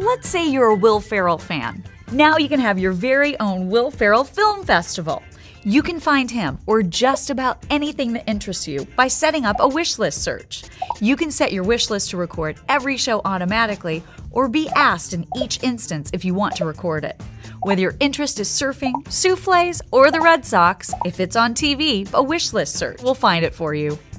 Let's say you're a Will Ferrell fan. Now you can have your very own Will Ferrell Film Festival. You can find him or just about anything that interests you by setting up a wish list search. You can set your wish list to record every show automatically or be asked in each instance if you want to record it. Whether your interest is surfing, soufflés, or the Red Sox, if it's on TV, a wish list search will find it for you.